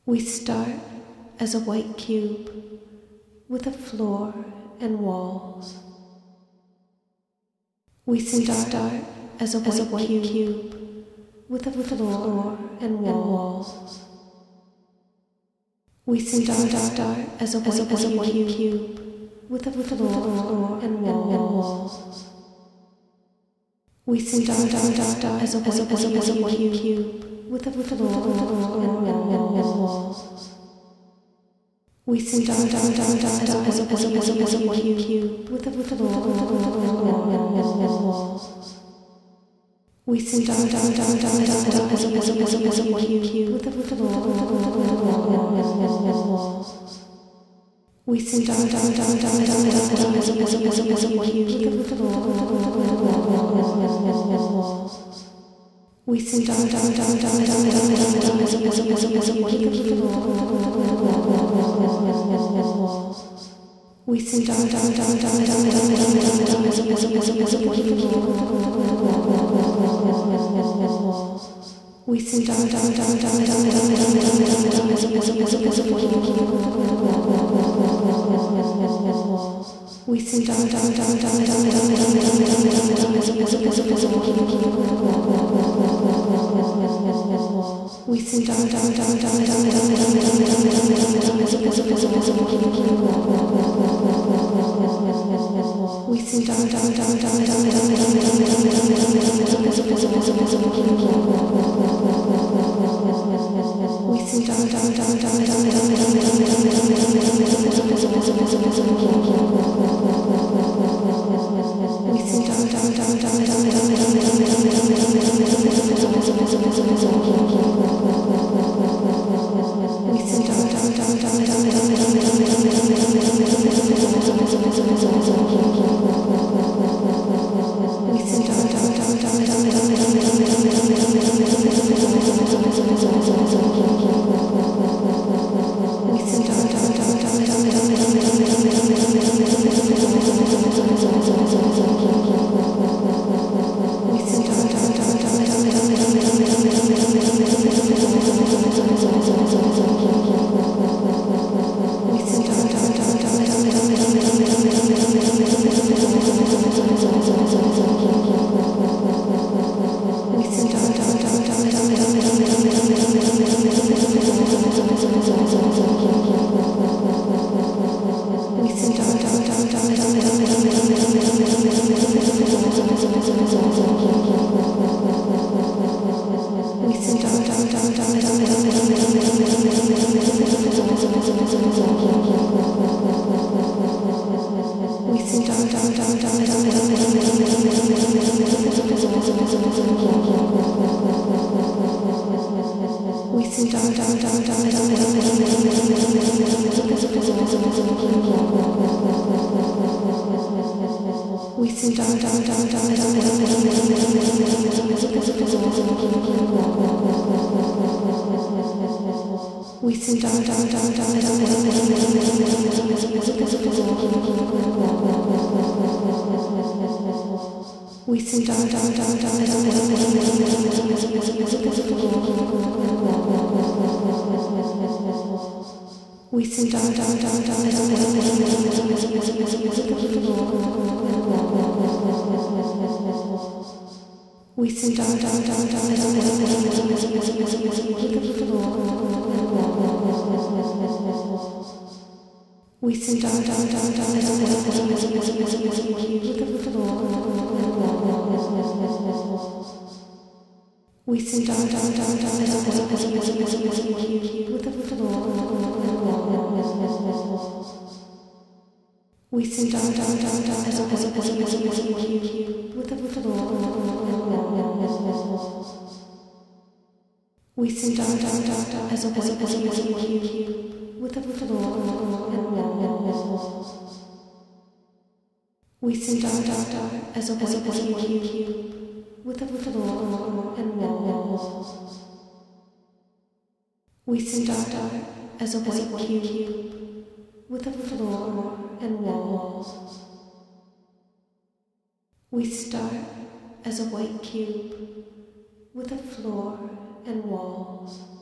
We start as a white cube with a floor and walls. We start as a white cube with a floor and walls. We start as a white cube with a floor and walls. We start as a white cube with a floor and walls. We start as a white cube with a floor and walls. We start as a white cube with a floor and walls. We start as a white cube with a floor and walls. We start as a white cube with a floor and walls. We start as a white cube. We start as we start we start as a white cube with a floor and walls. We start as a white cube with a floor and walls.